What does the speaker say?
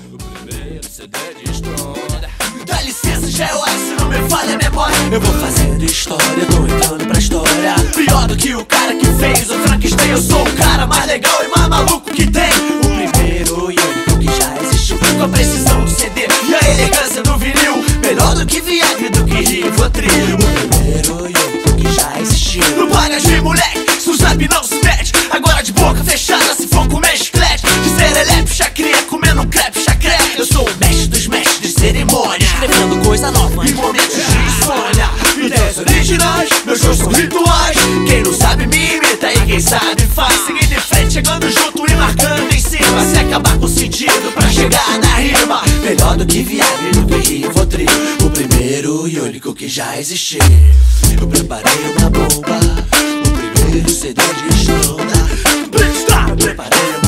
o primeiro CD de Stronda. Dá licença, G.O.S, se não me falha a memória. Eu vou fazendo história, tô entrando pra história. Pior do que o cara que fez o Frankenstein. Eu sou o cara mais legal e mais maluco que tem. O primeiro e único que já existiu. Com a precisão do CD e a elegância do vinil. Melhor do que Viagra, do que Rivotril. O primeiro e único que já existiu. Não paga de moleque, se o zap não se mete. Agora de boca fechada, se for comer chiclete. De serelepe, chacria, comendo um crepe, chacré. Eu sou o mestre dos mestres de cerimônia, escrevendo coisa nova em momentos de insônia. Ideias originais, meus shows são rituais. Quem não sabe me imita e quem sabe faz. Seguindo em frente, chegando junto e marcando em cima. Se acabar com o sentido pra chegar na rima. Melhor do que Viagra, do que Rivotril. O primeiro e único que já existiu. Eu preparei uma bomba, o primeiro CD de Stronda. Preparei uma